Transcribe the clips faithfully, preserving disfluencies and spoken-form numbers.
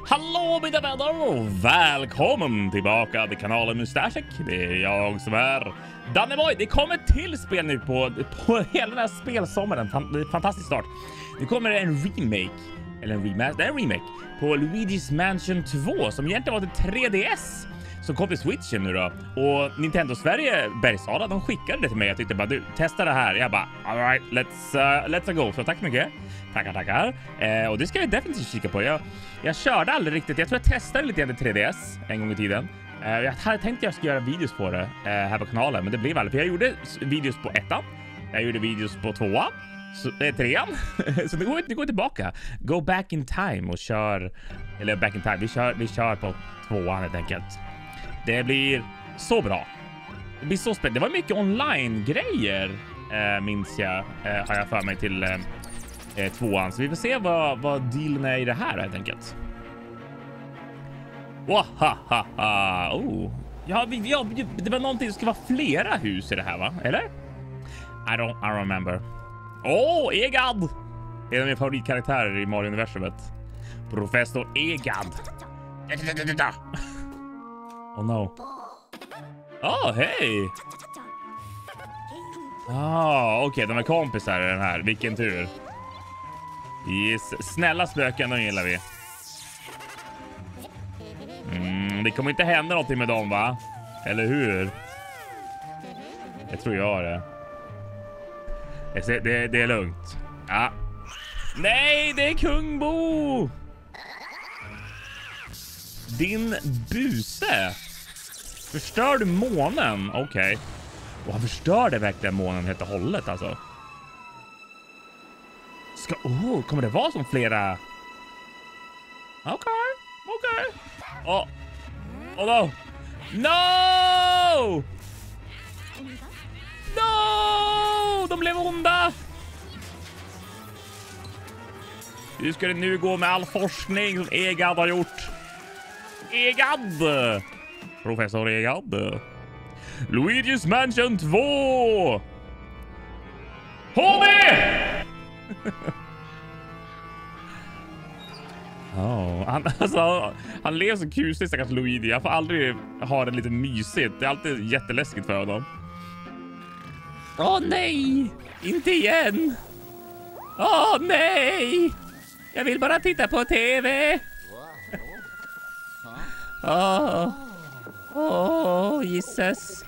Hallå mina vänner och välkommen tillbaka till kanalen Mustaschek. Det är jag som är Danneboy. Det kommer till spel nu på, på hela den här spelsommaren. Fan, fantastisk start. Det kommer en remake, eller en remaster, det är en remake på Luigi's Mansion två som egentligen var till tre D S. Som kom till Switchen nu då. Och Nintendo Sverige, Bergsala, de skickade det till mig. Jag tyckte bara, du, testa det här. Jag bara, alright, let's, uh, let's go. Så tack mycket. Tackar, tackar. Eh, och det ska vi definitivt kika på. Jag, jag körde aldrig riktigt. Jag tror jag testade lite grann i tre D S en gång i tiden. Eh, jag hade tänkt att jag skulle göra videos på det eh, här på kanalen. Men det blev aldrig. För jag gjorde videos på ettan. Jag gjorde videos på tvåan. Så det är trean. Så det går, det går tillbaka. Go back in time och kör. Eller back in time. Vi kör, vi kör på tvåan helt enkelt. Det blir så bra. Det blir så spännande. Det var mycket online-grejer, eh, minns jag, eh, har jag för mig till eh, tvåan. Så vi får se vad, vad dealen är i det här helt enkelt. Wahahaha. Oh. Ja, vi, ja, det var någonting som ska vara flera hus i det här, va? Eller? I don't, I don't remember. Åh, oh, Egad! Det är en av mina favoritkaraktärer i Mario-universumet. Professor Egad. Oh no. Oh, hej! Ah, okej, okay, de är kompisar i den här. Vilken tur. Yes. Snälla spöken, de gillar vi. Mm, det kommer inte hända någonting med dem, va? Eller hur? Det tror jag det. Det, det, det är lugnt. Ja. Nej, det är Kung Bo! Din buse. Förstör du månen? Okej. Okay. Och han förstörde verkligen månen helt och hållet alltså. Ska, oh, kommer det vara som flera? Okej, okay. okej. Okay. Oh. Oh no. No! No! De blev onda! Hur ska det nu gå med all forskning som Egad har gjort? Egad! Professor Egad. Luigi's Mansion två! H D! Oh, han, alltså, han lever så kusligt, stackars Luigi. Jag får aldrig ha det lite mysigt. Det är alltid jätteläskigt för honom. Åh oh, nej! Inte igen! Åh oh, nej! Jag vill bara titta på tv! Åh! Oh. Åh, oh, Jesus.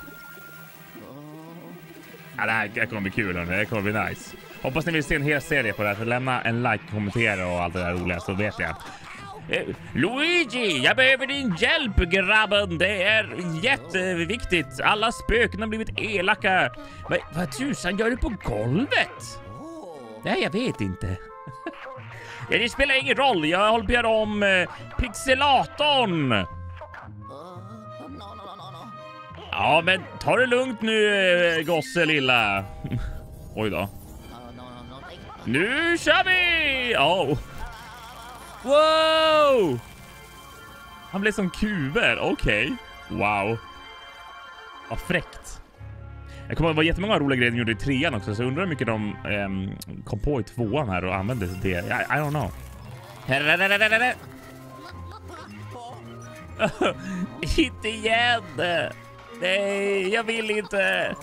Ja, det här kommer bli kul. Det kommer bli nice. Hoppas ni vill se en hel serie på det här. Så lämna en like, kommentera och allt det där roliga, så vet jag. Eh, Luigi, jag behöver din hjälp, grabben. Det är jätteviktigt. Alla spöken har blivit elaka. Va, vad tusan gör du på golvet? Nej, jag vet inte. Ja, det spelar ingen roll. Jag håller på att göra om eh, pixelatorn. Ja, men ta det lugnt nu, gosse lilla. Oj då. Nu kör vi! Oh. Wow! Han blev som kuber, okej. Okay. Wow. Vad fräckt. Jag kommer att vara jättemånga roliga grejer de gjorde i trean också. Så jag undrar hur mycket de um, kom på i tvåan här och använde det. I, I don't know. Inte igen! Nej, jag vill inte.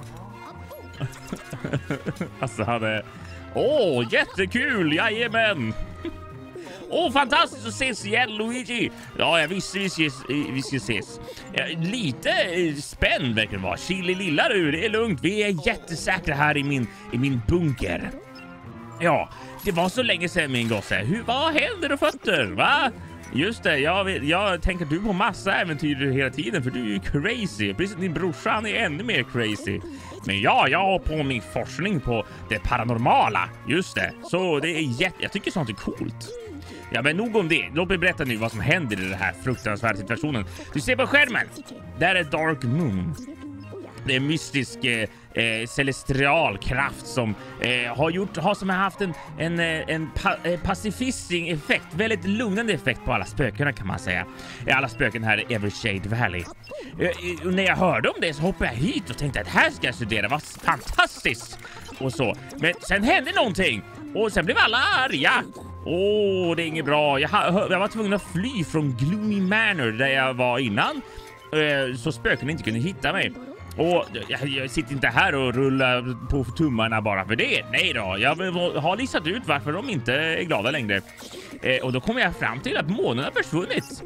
Alltså han är... Åh, oh, jättekul, jajamän. Åh, oh, fantastiskt att ses igen, Luigi. Ja, jag visste vi ska, vi ska ses. Lite spänd verkligen var. Chili lilla du, det är lugnt. Vi är jättesäkra här i min, i min bunker. Ja, det var så länge sedan min gosse. Hur, vad händer och fötter, va? Just det, jag, jag tänker du på massa äventyr hela tiden, för du är ju crazy. Precis, din brorsa, han är ännu mer crazy. Men ja, jag har på min forskning på det paranormala. Just det, så det är jätte... Jag tycker sånt är coolt. Ja, men nog om det. Låt mig berätta nu vad som händer i den här fruktansvärda situationen. Du ser på skärmen. Där är Dark Moon. Det är en mystisk eh, eh, celestial kraft som eh, har gjort har som har haft en en, en pa, eh, pacifising effekt, väldigt lugnande effekt på alla spöken kan man säga. Alla spöken här i Evershade Valley. Eh, och när jag hörde om det så hoppade jag hit och tänkte att här ska jag studera, vad fantastiskt och så. Men sen hände någonting och sen blev alla arga. Åh, oh, det är inget bra. Jag, jag var tvungen att fly från Gloomy Manor där jag var innan. Så spöken inte kunde hitta mig. Och jag, jag sitter inte här och rullar på tummarna bara för det. Nej då, jag har listat ut varför de inte är glada längre. Eh, och då kommer jag fram till att månen har försvunnit.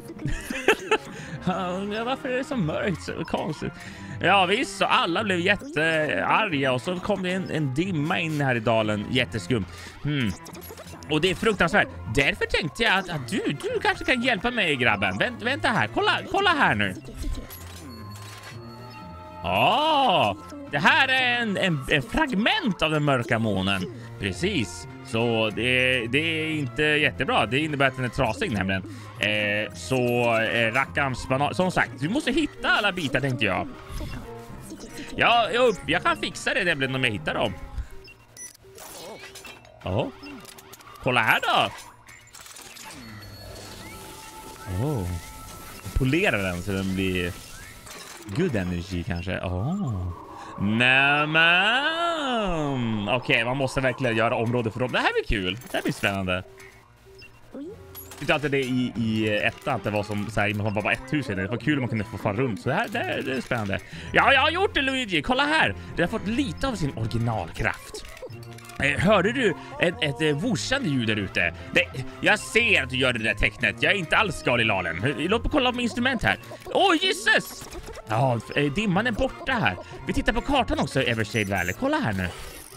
Varför är det så mörkt? Så konstigt. Ja visst, så alla blev jättearga och så kom det en, en dimma in här i dalen. Jätteskumt. Hmm. Och det är fruktansvärt. Därför tänkte jag att, att du, du kanske kan hjälpa mig, grabben. Vänt, vänta här, kolla, kolla här nu. Ja, det här är en, en, en fragment av den mörka månen. Precis, så det, det är inte jättebra. Det innebär att den är trasig nämligen. Eh, så eh, rackarns banan. Som sagt, vi måste hitta alla bitar tänkte jag. Ja, jag, jag kan fixa det nämligen om jag hittar dem. Ja. Kolla här då. Oh. Polera den så den blir good energy kanske. Oh. Nämen. Okej, okay, man måste verkligen göra område för dem. Det här blir kul. Det här blir spännande. Jag tyckte alltid det i, i ettan att det var som så här, man var bara ett hus. Det var kul om man kunde få fara runt. Så det här det, det är spännande. Ja, jag har gjort det, Luigi. Kolla här. Det har fått lite av sin originalkraft. Hörde du ett, ett, ett vorsande ljud där ute? Nej, jag ser att du gör det där tecknet. Jag är inte alls skalilalen. Låt mig kolla på instrument här. Åh, oh, Jesus! Ja, dimman är borta här. Vi tittar på kartan också, Evershade Valley. Kolla här nu.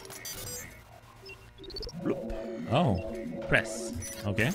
Oh, press. Okej. Okay.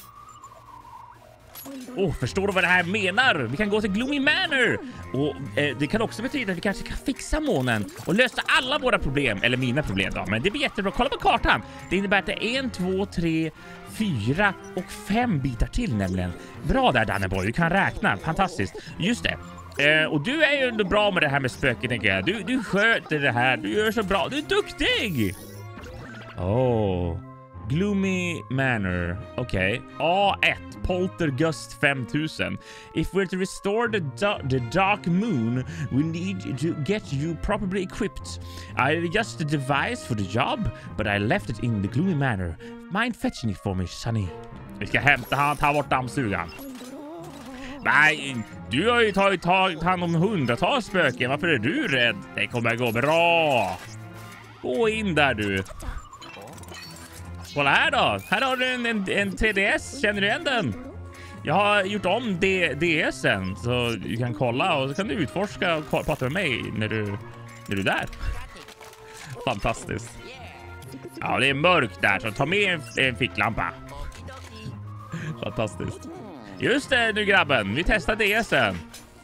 Oh, förstår du vad det här menar? Vi kan gå till Gloomy Manor. Och eh, det kan också betyda att vi kanske kan fixa månen och lösa alla våra problem. Eller mina problem då. Men det blir jättebra. Kolla på kartan. Det innebär att det är en, två, tre, fyra och fem bitar till nämligen. Bra där, Danneboy. Du kan räkna. Fantastiskt. Just det. Eh, och du är ju ändå bra med det här med spöken, tänker jag. Du, du sköter det här. Du gör så bra. Du är duktig. Åh. Oh. Gloomy Manor. Okej. Okay. A ett. Poltergust fem tusen. If we're to restore the, the dark moon, we need to get you properly equipped. I just a device for the job, but I left it in the Gloomy Manor. Mind fetching it for me, Sonny. Vi ska hämta han, ta bort dammsugan. Nej, du har ju tagit, tagit hand om hundratals spöken. Varför är du rädd? Det kommer gå bra. Gå in där du. Kolla här då. Här har du en, en, en tre D S. Känner du igen den? Jag har gjort om D DSen så du kan kolla och så kan du utforska och prata med mig när du, när du är där. Fantastiskt. Ja, det är mörkt där så ta med en, en ficklampa. Fantastiskt. Just det nu grabben. Vi testar DSen.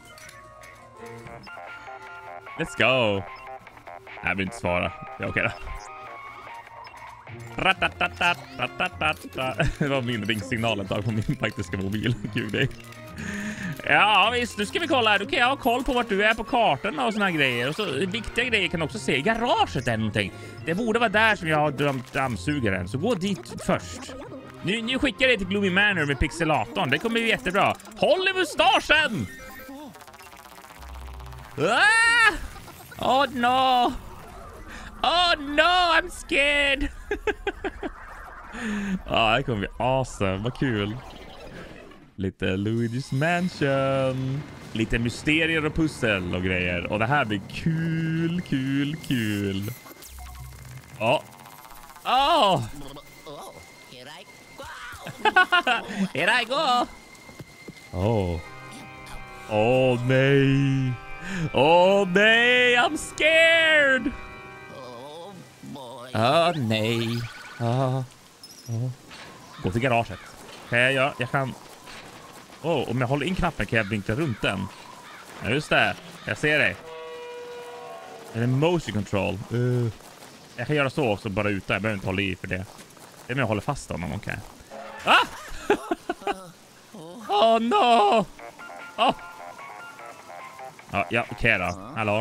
Let's go. Jag vill inte svara. Ja, okej då. Det var min ringsignal ett tag på min faktiska mobil. Gud det. Ja visst, nu ska vi kolla här. Du kan ha koll på vart du är på kartan och såna här grejer. Och så viktiga grejer kan också se i garaget eller någonting. Det borde vara där som jag har drömt dammsugaren. Så gå dit först. Nu, nu skickar jag dig till Gloomy Manor med pixelatorn. Det kommer bli jättebra. Håll i mustaschen! Ah! Oh no! Oh no, I'm scared. Ja, det kommer bli awesome. Vad kul. Lite Luigi's Mansion. Lite mysterier och pussel och grejer. Och det här blir kul, kul, kul. Ja. Oh. Oh. Here I go. Oh. Oh nej. Oh nej, I'm scared. Åh, oh, nej. Oh. Oh. Gå till garaget. Kan jag göra? Jag kan... Oh, om jag håller in knappen kan jag vinkla runt den. Ja, just det. Jag ser dig. Det är motion control. Uh. Jag kan göra så också bara utan. Jag behöver inte hålla i för det. Det är med att hålla fast honom, okej. Okay. Ah! Oh, no! Oh! Ja, ja okej okay då. Hallå?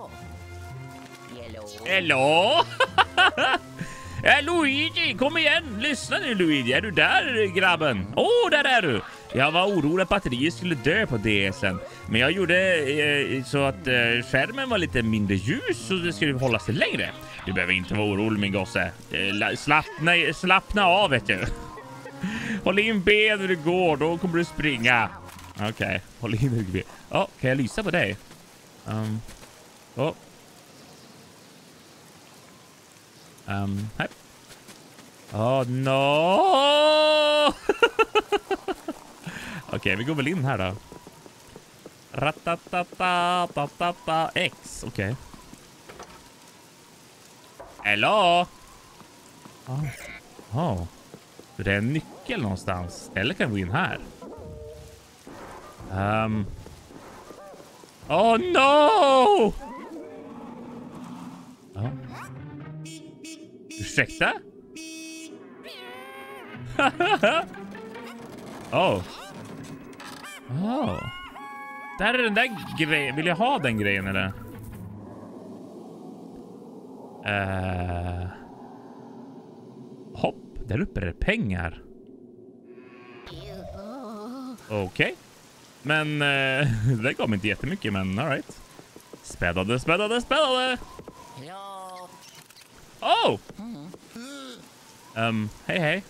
Hello? Ja, Luigi, kom igen. Lyssna nu, Luigi. Är du där, grabben? Åh, oh, där är du. Jag var orolig att batteriet skulle dö på D S:en. Men jag gjorde eh, så att eh, skärmen var lite mindre ljus så det skulle hålla sig längre. Du behöver inte vara orolig, min gosse. Eh, slappna, slappna av, vet du. Håll in ben när du går, då kommer du springa. Okej, okay. Håll in när du ben. Ja, oh, kan jag lysa på dig? Um, oh. Um, här. Oh no! Okej, okay, vi går väl in här då. Ratatatatata X, okej. Okay. Hello? Oh. Oh. Det är en nyckel någonstans. Eller kan vi gå in här? Um. Oh no! Oh. Ursäkta? Oh. Oh. Där är den där grejen. Vill jag ha den grejen eller? Uh. Hopp. Där uppe är det pengar. Okej. Okay. Men uh, det gav inte jättemycket, men all right. Spännande, spännande, spännande. Oh! Um, hej hej.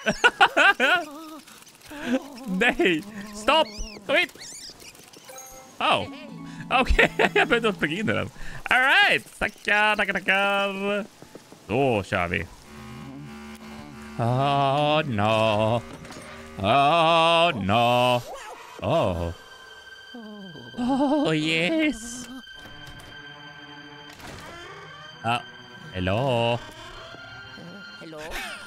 Nej, stopp! Kom hit! Oh, okej. Okay. Jag behövde inte springa in i den. All right, tackar, tackar, tackar. Då kör vi. Oh no. Oh no. Oh. Oh yes. Ah, hello. Hello.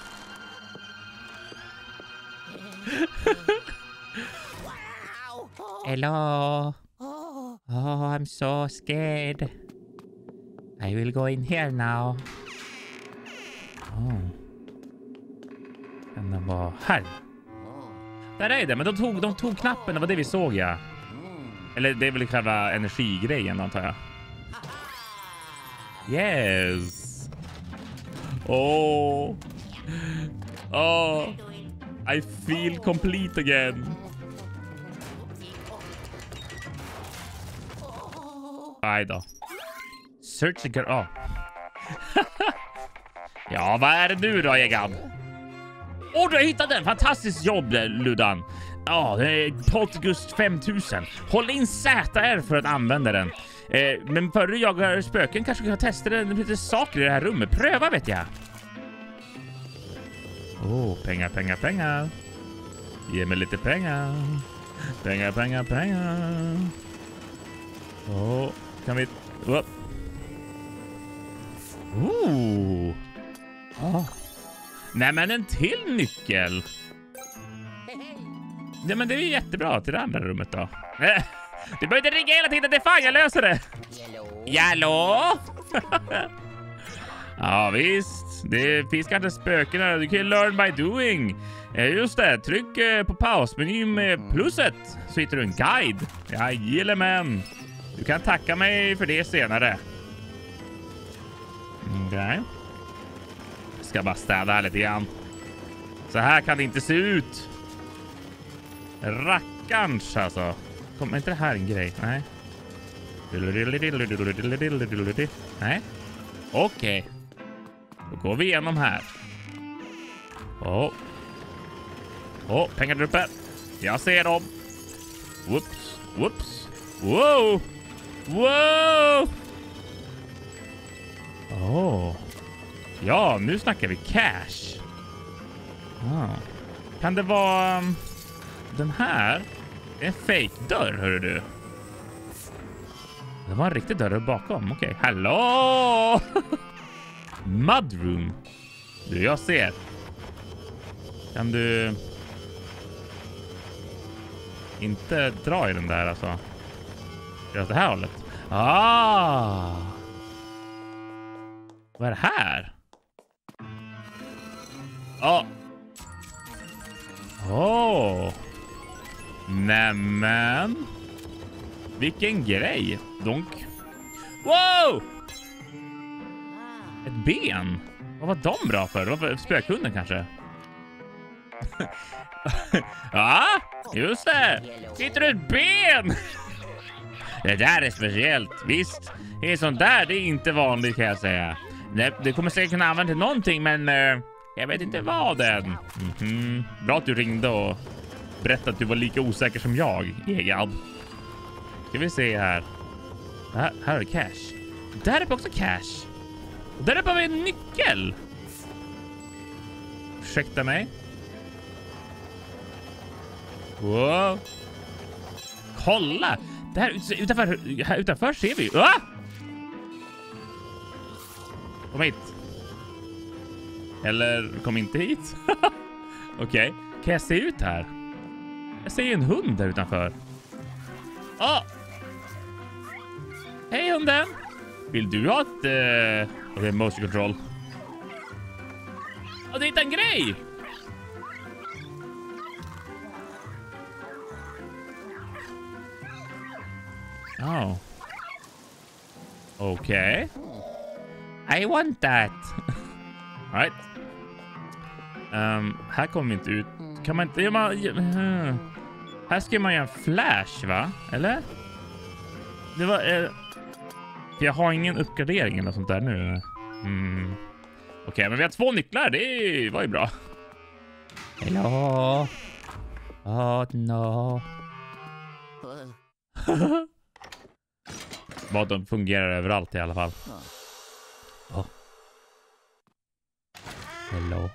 Hello. Oh, I'm so scared. I will go in here now. Oh. Kan den vara här? Där är det, men de tog, de tog knappen, det var det vi såg, ja. Eller det är väl själva energigrejen, antar jag. Yes. Oh. Oh. I feel complete again. Aj då. Search the girl. Oh. Ja, vad är det nu då, Egan? Åh, oh, du har hittat den! Fantastiskt jobb, Ludan. Ja, oh, det är Poltergust fem tusen. Håll in Z R för att använda den. Eh, men före du jagar spöken kanske du kan testa det. Det finns lite saker i det här rummet. Pröva, vet jag. Åh, oh, pengar, pengar, pengar. Ge mig lite pengar. Pengar, pengar, pengar. Åh, oh, kan vi... Oh. Ooh. Oh. Nej, men en till nyckel. Nej, men det är ju jättebra till det andra rummet då. Du behöver inte ringa hela tiden, det är fan, jag löser det. Hallå? Ja, visst. Det finns kanske spöken här. Du kan ju learn by doing. Just det, tryck på pausmenyn med plusset så hittar du en guide. Jajamän. Du kan tacka mig för det senare. Okej. Okay. Ska bara städa här lite grann. Så här kan det inte se ut. Rackarns alltså. Kommer inte det här en grej? Nej. Nej. Okej. Okay. Då går vi igenom här. Åh. Åh, pengar där uppe. Jag ser dem. Whoops. Whoops. Wow. Wow. Åh. Oh. Ja, nu snackar vi cash. Ah. Kan det vara um, den här? En fake dörr, hör du. Det var en riktig dörr bakom. Okej, okay. Hallå! Mudroom. Du, jag ser. Kan du inte dra i den där alltså? Gör det här hållet. Ah! Vad är det här? Ja. Oh. Åh. Oh. Nämen. Vilken grej. Donk. Wow! Ett ben. Vad var de bra för? Vad var spökhunden kanske? Ja, just det. Hittar du ett ben? Det där är speciellt. Visst, det är sånt där. Det är inte vanligt kan jag säga. Det, det kommer säkert kunna använda till någonting, men uh, Jag vet inte vad än. Mm-hmm. Bra att du ringde och berättade att du var lika osäker som jag, Egad. Ska vi se här. Här, här är cash. Där är också cash. Och där är bara en nyckel. Ursäkta mig. Wow. Kolla. Det här utanför, här utanför ser vi. Ah! Kom hit. Eller kom inte hit. Okej. Okay. Kan jag se ut här? Jag ser en hund där utanför. Åh! Oh. Hej hunden! Vill du ha ett... Uh... Okej, okay, motion control. Åh, oh, det är en grej! Oh. Okay. I want that. All right. Um, här kommer vi inte ut. Kan man inte... Ja, man, uh, här ska man göra en flash, va? Eller? Det var... Uh, jag har ingen uppgradering eller sånt där nu. Mm. Okej, okay, men vi har två nycklar. Det var ju bra. Hello. Oh, no. Vad de fungerar överallt i alla fall. Oh. Hello.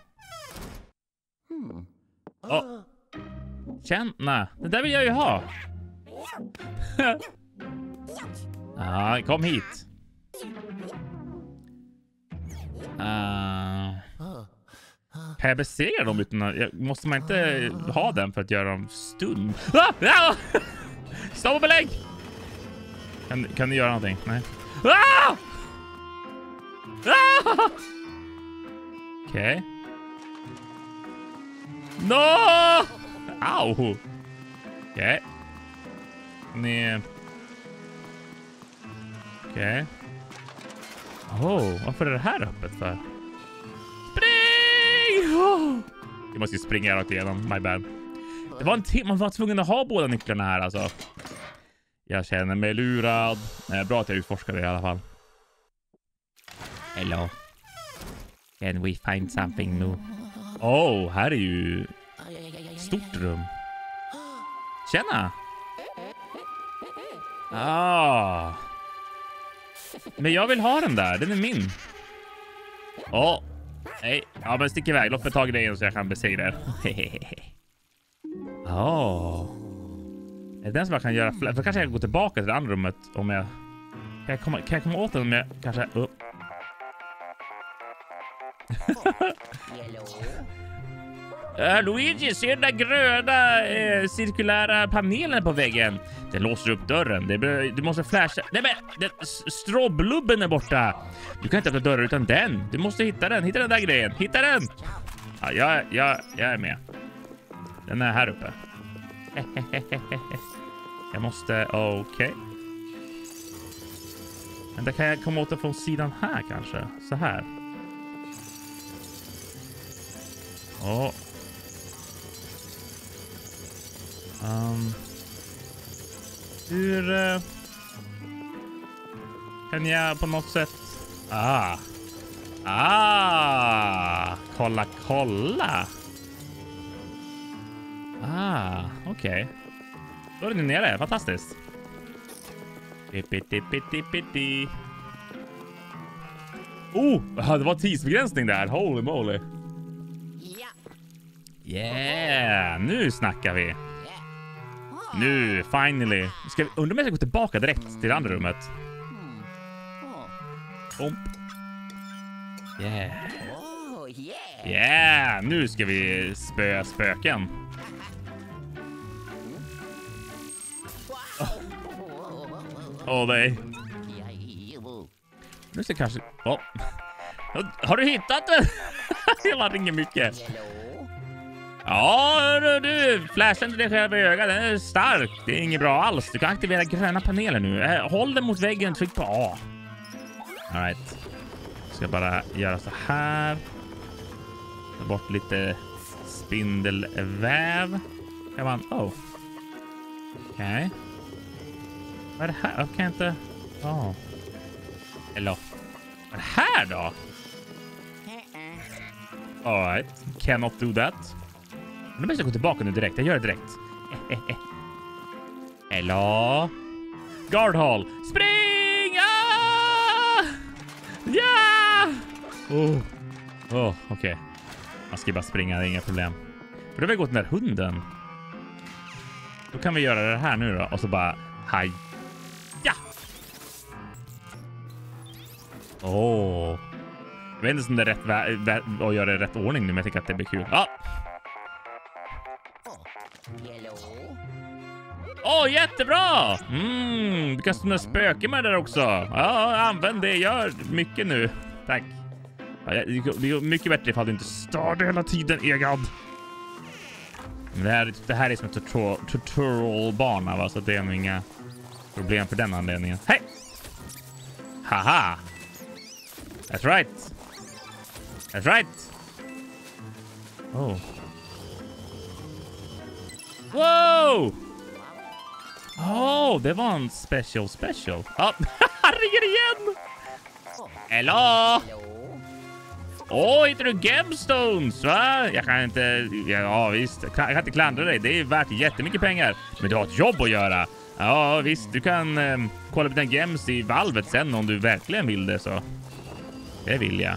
Oh. Tjena, det där vill jag ju ha. Ah, kom hit. Uh, kan jag besegra dem utan att... Måste man inte ha den för att göra dem stund? Ah! Ah! Stopp och belägg! Kan, kan du göra någonting? Nej. Ah! Ah! Okej. Okay. No! Au! Okej. Okay. Ni... Okej. Okay. Oh, varför är det här öppet för? Spring! Oh! Jag måste ju springa rakt igenom, my bad. Det var en timme, man var tvungen att ha båda nycklarna här alltså. Jag känner mig lurad. Eh, bra att jag utforskade det i alla fall. Hello. Can we find something new? Oh, här är ju stort rum. Tjena! Ah. Men jag vill ha den där, den är min. Åh, oh. Nej, ja men stick iväg. Låt mig ta grejen så jag kan besegra er. Åh. Oh. Är det den som jag kan göra? För kanske jag kan gå tillbaka till det andra rummet om jag... Kan jag komma, kan jag komma åt den om jag kanske... Oh. uh, Luigi, ser den där gröna eh, cirkulära panelen på väggen? Den låser upp dörren. Det be, du måste flasha... Nej men, stroblubben är borta. Du kan inte öppna dörren utan den. Du måste hitta den. Hitta den där grejen. Hitta den! Ja, jag, jag, jag är med. Den är här uppe. Jag måste... Okej. Okay. Men där kan jag komma åt den från sidan här kanske. Så här. Åh. Oh. Um, hur uh, kan jag på något sätt... Ah. Ah. Kolla, kolla. Ah, okej. Okay. Då är ni nere. Fantastiskt. Pitti-pitti-pitti. Oh, det var tidsbegränsning där. Holy moly. Yeah, nu snackar vi. Nu, finally. Ska vi, undrar om jag ska gå tillbaka direkt till det andra rummet. Omp. Yeah. Yeah, nu ska vi spöa spöken. Åh oh, nej. Nu ska kanske... Oh. Har du hittat den? Jag ringer mycket. Ja, du, du flashar inte det själva i ögat. Den är stark. Det är inget bra alls. Du kan aktivera gröna paneler nu. Håll den mot väggen. Tryck på A. All right. Jag ska bara göra så här. Ta bort lite spindelväv. Kan man... Oh. Okej. Okay. Vad är det här? Jag kan inte... Oh. Eller... Vad är det här då? All right. Cannot do that. Men jag ska gå tillbaka nu direkt. Jag gör det direkt. Hello. Guard hall. Spring! Ah! Ja! Oh. Oh, okej. Okay. Man ska bara springa, det är inga problem. För då har vi gått den där hunden. Då kan vi göra det här nu då. Och så bara... Hej. Ja! Åh. Oh. Jag vet inte om det är rätt vä- vä- att göra det i rätt ordning nu, men jag tycker att det blir kul. Ja! Åh, oh, jättebra! Mm, du kan stå med spöken med där också. Ja, använd det. Gör mycket nu. Tack. Ja, det är mycket bättre ifall du inte stör det hela tiden, Egad. Det här, det här är som en tutorial, tutorial-bana, va? Så det är nog inga problem för den anledningen. Hej! Haha! That's right. That's right. Oh. Wow! Oh, det var en special special. Ja, han ringer igen! Hello! Åh, oh, hittar du gemstones, va? Jag kan inte... Ja, visst. Jag kan inte klandra dig. Det är värt jättemycket pengar. Men du har ett jobb att göra. Ja, visst. Du kan eh, kolla på den gems i valvet sen om du verkligen vill det, så. Det vill jag.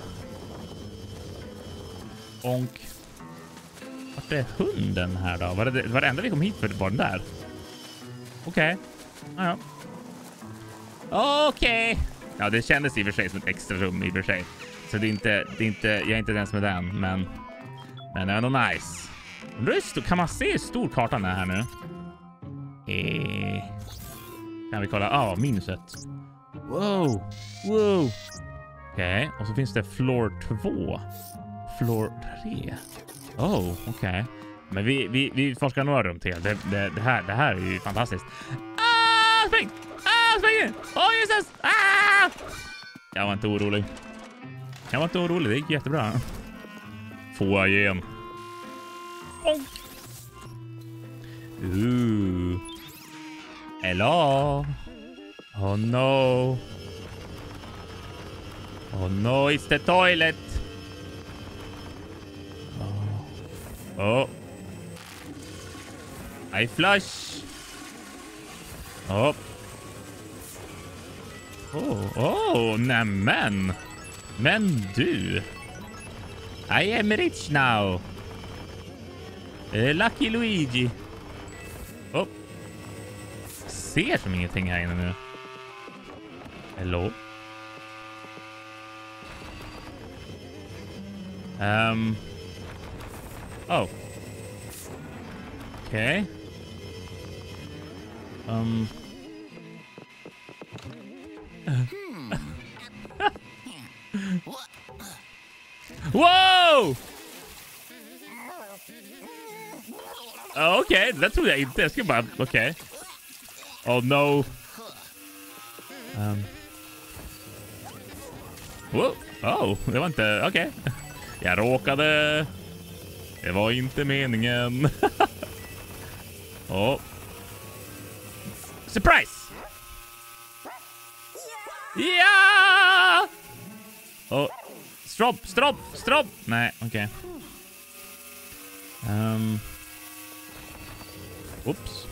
Onk. Vart är hunden här då? Var det, var det enda vi kom hit för var den där? Okej. Okay. Ja. Okej. Okay. Ja, det kändes i och för sig som ett extra rum i och för sig. Så det är inte, det är inte, jag är inte den som är den, men men det är ändå nice. Just, kan man se hur stor kartan är här nu? Eh, kan vi kolla? Ja, ah, minuset. Wow, wow. Okej, okay. Och så finns det floor två. Floor tre. Oh, okej. Okay. Men vi, vi, vi forskar några rum till. Det, det, det, här, det här är ju fantastiskt. Ah, spring! Ah, spring! Oh, Jesus! Ah! Jag var inte orolig. Jag var inte orolig, det gick jättebra. Får jag igen. Bonk. Ooh. Hello. Oh no. Oh no, it's the toilet. Oh. Oh. I flush. Oh. Oh, oh, nämen. Men du. I am rich now. Uh, Lucky Luigi. Oh. Ser som ingenting här inne nu. Hello. Um. Oh. Okay. Um. Wow! Okej, okay, det tror jag inte. Jag ska bara... Okej. Okay. Oh no. Um. Wow. Oh, det var inte... Okej. Okay. Jag råkade... Det var inte meningen. Oh. Surprise! Ja! Oh. Stropp, stropp, stropp! Nej, okej. Okay. Um. Oops.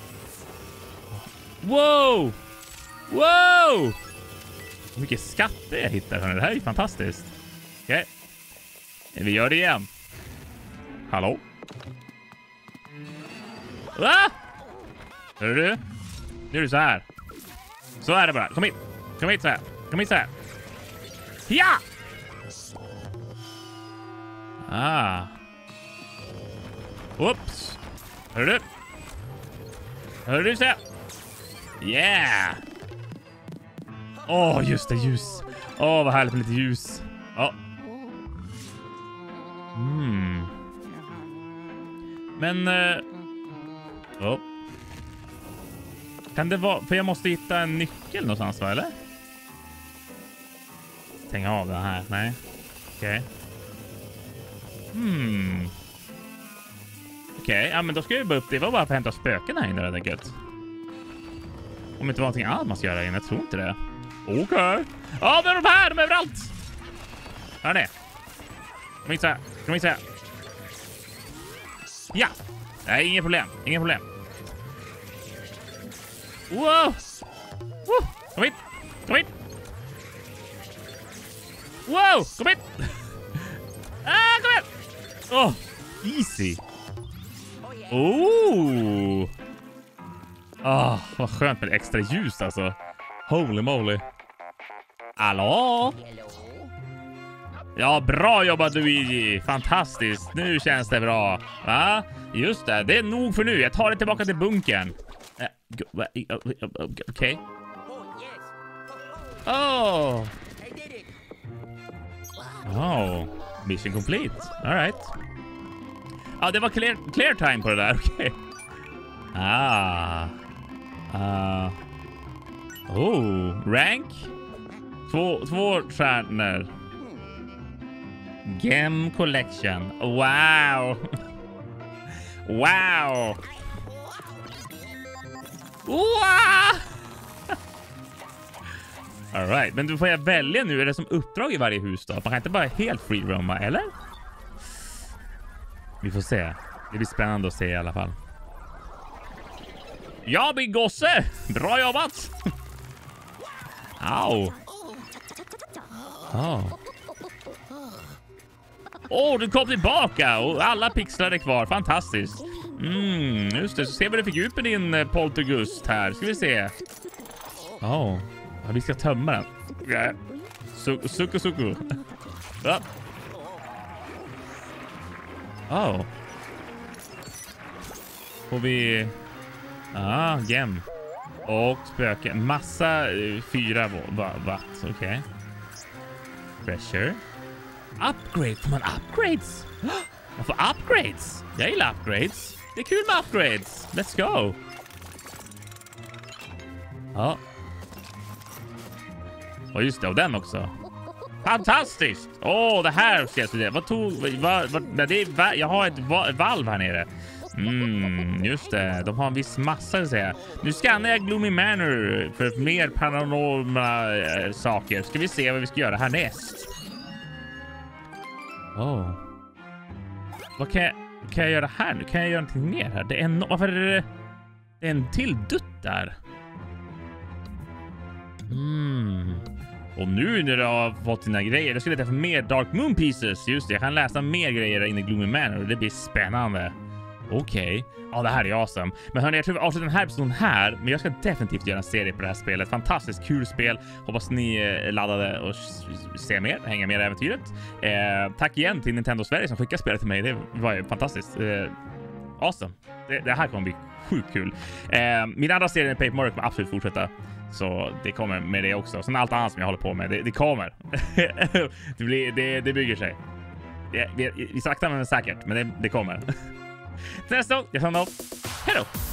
Wow! Wow! Hur mycket skatter jag hittar. Det här är fantastiskt. Okej. Okay. Vi gör det igen. Hallå? Va? Hör du? Nu är det så här. Så är det bara. Kom hit. Kom hit så här. Kom hit så här. Ja! Ah. Oops. Hör du? Hör du så? Yeah. Åh, oh, just det, ljus. Åh, oh, vad härligt med lite ljus. Ja. Oh. Mm. Men... Uh... Oh. Kan det vara... För jag måste hitta en nyckel någonstans, va, eller? Stänga av den här. Nej. Okej. Okay. Hmm. Okej, okay. Ja, men då ska vi bara upp. Det var bara för att hämta spöken här inne, det gött. Om det inte var någonting annat man ska göra inne, jag tror inte det. Okej. Okay. Ja, men de här, de är överallt. Här är det. Kom hit så här. Kan vi säga. Ja. Nej, inget problem. Inget problem. Wow. Woo. Kom hit. Kom hit. Wow. Kom hit. Ah, kom hit. Åh. Oh, easy. Oh. Ah, oh, vad skönt med extra ljus alltså. Holy moly. Hallå? Ja, bra jobbat Luigi. Fantastiskt. Nu känns det bra. Va? Just det. Det är nog för nu. Jag tar det tillbaka till bunkern. Okej. Okay. Oh. Oh. Mission complete. All right. Ja, det var clear, clear time på det där. Okej. Okay. Ah. Uh. Oh. Rank. Två, två stjärnor. Gem collection. Wow. Wow. Wow. All right, men du får jag välja nu. Är det som uppdrag i varje hus då? Man kan inte bara helt free roama, eller? Vi får se. Det blir spännande att se i alla fall. Ja, min gosse. Bra jobbat. Au. Oh. Åh, oh, du kom tillbaka och alla pixlar är kvar. Fantastiskt. Mm, just det. Så ser vi det fick ut med din eh, poltergust här. Ska vi se. Åh, oh. Ja, vi ska tömma den. Yeah. Su suku suku. Ja. Oh. Får vi... Ah, gem. Och spöke. Massa uh, fyra watt. Okej. Okay. Pressure. Upgrade. Får man upgrades? Man får upgrades. Jag gillar upgrades. Det är kul med upgrades. Let's go. Ja. Och just det. Och den också. Fantastiskt. Åh, oh, det här ska jag studera. Vad tog... Vad, vad, det är, jag har ett valv här nere. Mm, just det. De har en viss massa att säga. Nu skannar jag Gloomy Manor för mer paranorma äh, saker. Ska vi se vad vi ska göra härnäst. Oh. Vad kan jag, kan jag göra här nu? Kan jag göra någonting mer här? Det är en, varför är det, det är en till dutt där? Mm. Och nu när du har fått dina grejer, då ska jag leta för mer Dark Moon Pieces. Just det, jag kan läsa mer grejer in i Gloomy Manor och det blir spännande. Okej. Okay. Ja, det här är awesome. Men hörni, jag tror vi avslutar den här episoden här. Men jag ska definitivt göra en serie på det här spelet. Fantastiskt kul spel. Hoppas ni är laddade och ser mer. Hänga med i äventyret. Eh, tack igen till Nintendo Sverige som skickade spelet till mig. Det var ju fantastiskt. Eh, awesome. Det, det här kommer bli sjukt kul. Eh, min andra serie med Paper Mario kommer absolut fortsätta. Så det kommer med det också. Som allt annat som jag håller på med. Det, det kommer. det, blir, det, det bygger sig. Det, vi, vi saktar men säkert. Men det, det kommer. Till nästa gång, jag tar en av. Hej då!